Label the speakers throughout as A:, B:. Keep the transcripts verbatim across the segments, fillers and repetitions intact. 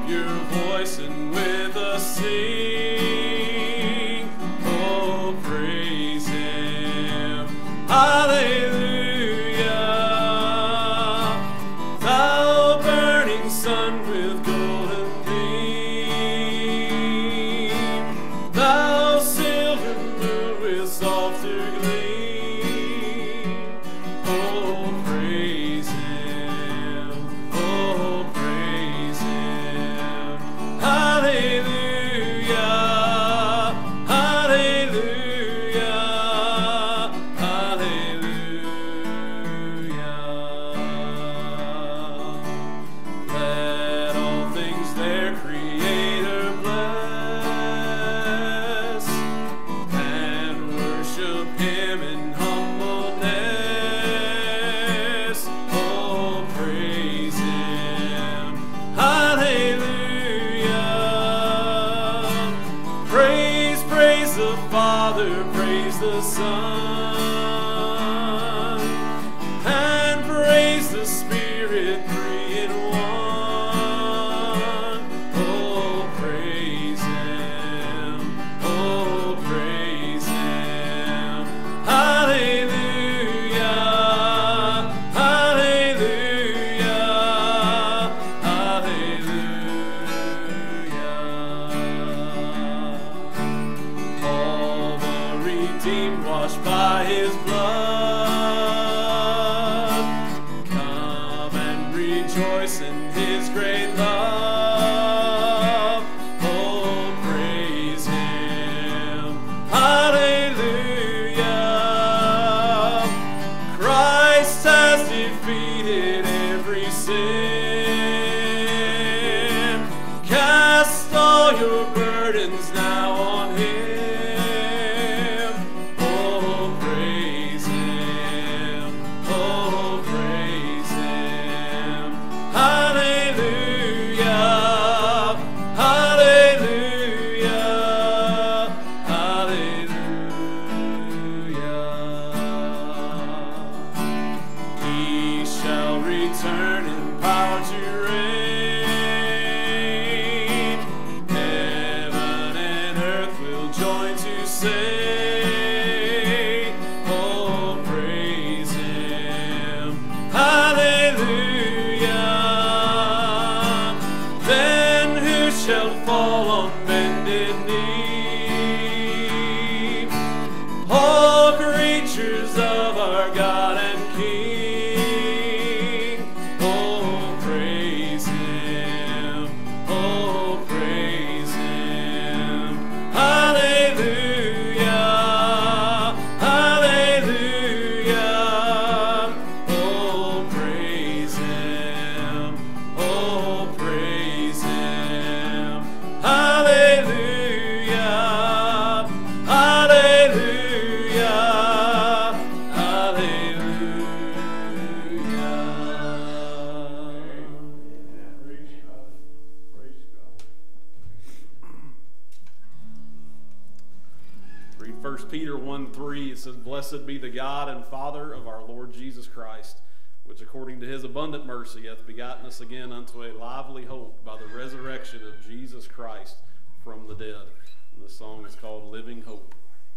A: your voice and with us sing. Oh, praise him. Hallelujah. Thou burning sun with golden beam, thou silver moon with softer gleam. Oh, praise him. Oh, praise him. Hallelujah. Hallelujah. Hallelujah. Let all things their Creator bless and worship him in humbleness. Oh, praise him. Hallelujah. Praise, praise the Father, praise the Son, and praise the Spirit, three in one. Oh, praise him. Oh, praise him. Hallelujah. Hallelujah. Hallelujah. All the redeemed washed by his blood, come and rejoice in his great love. Oh, praise him. Hallelujah. Christ has defeated every sin. Cast all your burdens now on him. Oh, praise him. Oh, praise him. Hallelujah. Hallelujah. Hallelujah. He shall return in power to reign. Heaven and earth will join to say, oh, praise him. Hallelujah. Then who shall fall on bended knee? All creatures of our God and King. Oh, praise him. Oh, praise him. Hallelujah. Hallelujah. Oh, praise him. Oh, praise him. Hallelujah. Hallelujah. Hallelujah.
B: Praise God. Praise God.
A: Read First Peter one three. It says, Blessed be the God and Father of our Lord Jesus Christ, which according to his abundant mercy hath begotten us again unto a lively hope by the resurrection of Jesus Christ from the dead. And the song is called Living Hope.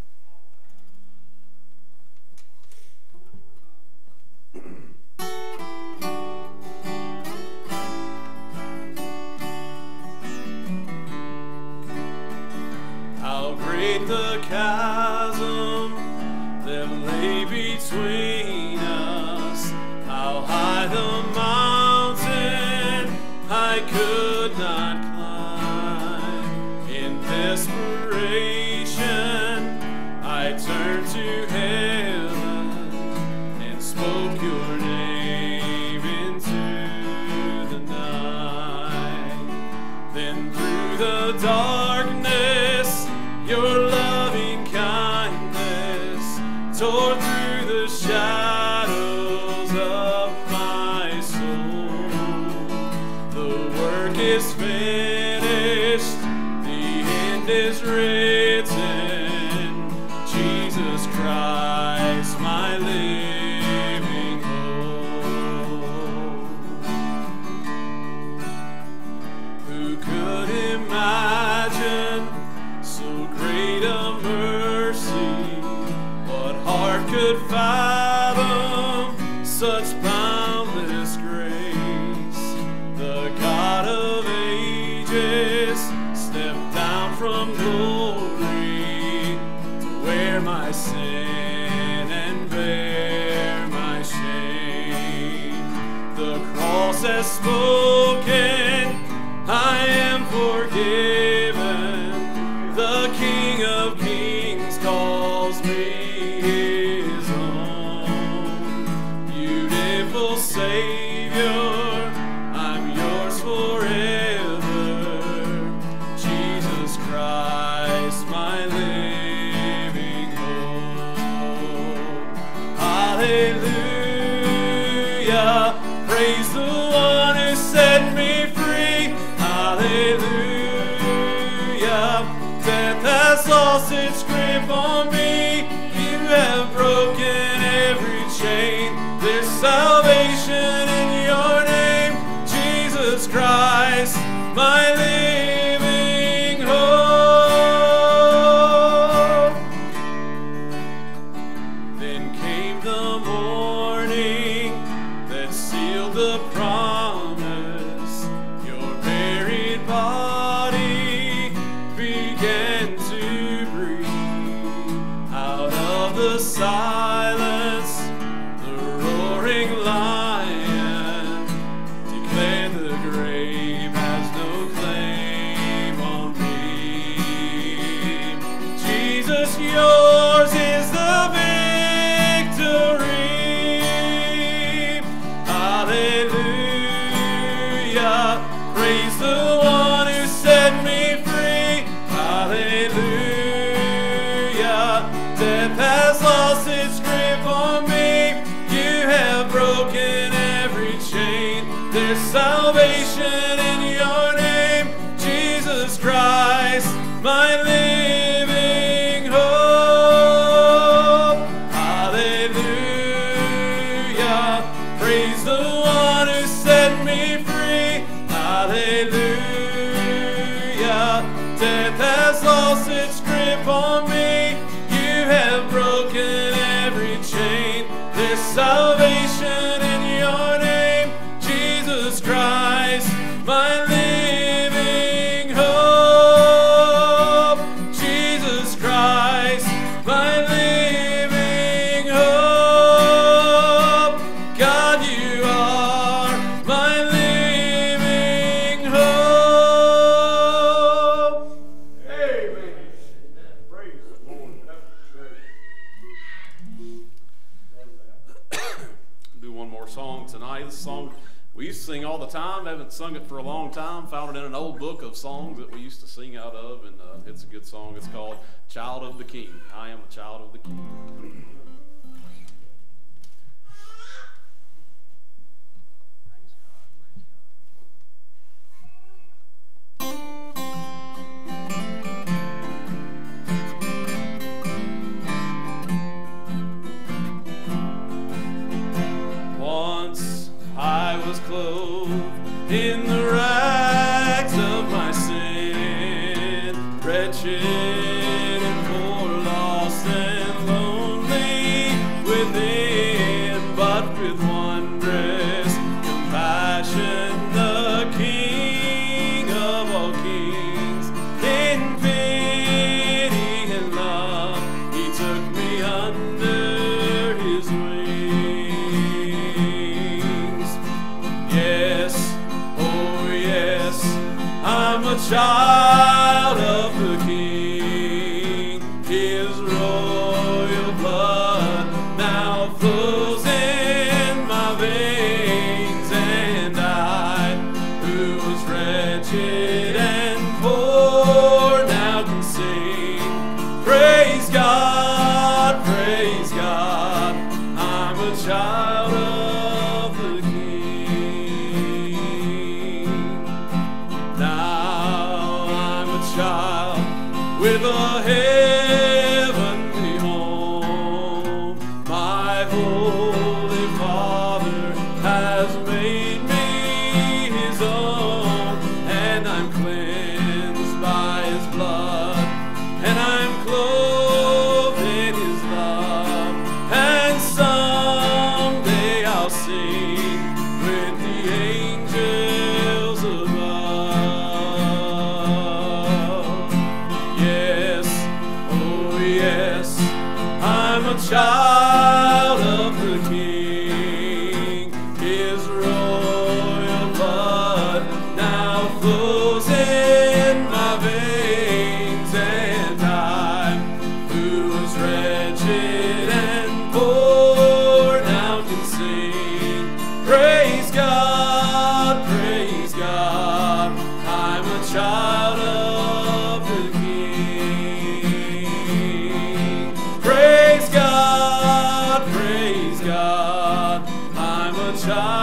A: How great the chasm that lay between us, how high the mountain I could not climb. In desperation I turned to heaven and spoke your name into the night. Then through the darkness your loving kindness tore through the shadows of my soul. The work is finished, the end is written. Jesus Christ, my living hope. Who spoken, I am forgiven. The King of Kings calls me his own. Beautiful Savior, I'm yours forever. Jesus Christ, my living hope. Hallelujah, praise the one who set me free. Hallelujah, death has lost its grip on me. You have broken every chain. There's salvation in your name, Jesus Christ, my living hope. Then came the morning that sealed the promise. Your buried body began to breathe. Out of the silence, the roaring lion declared the grave has no claim on me. Jesus, yours is the victory. Hallelujah, praise the one who set me free. Hallelujah, death has lost its grip on me. You have broken every chain. There's salvation in your name, Jesus Christ, my living hope. Hallelujah, praise the one who set me free. Hallelujah, death has lost its grip on me. You have broken every chain. There's salvation in your name, Jesus Christ, my living hope. Jesus Christ, my living hope. God, you are my living hope.
B: Amen. Praise the Lord. That's great. Love that.
A: Do one more song tonight. This song we used to sing all the time. Haven't sung it for a long time. Found it in an old book of songs that we used to sing out of, and uh, it's a good song. It's called Child of the King. I am a child of the King. Once I was clothed in the rags of my sin, wretched and poor, lost and lonely within, but with wondrous compassion the King of all kings, in pity and love, he took me under his wings. Yes, oh yes, I'm a child of the King. His royal blood now flows in my veins, and I, who was wretched and poor, now can sing. Praise God, praise God, I'm a child of the King. Now I'm a child with a heavenly home. My Holy Father has made me his own, and I'm cleansed by his blood, and I'm clothed in his love, and someday I'll sing with the angels above. Yes, praise God, I'm a child of the King. Praise God, praise God, I'm a child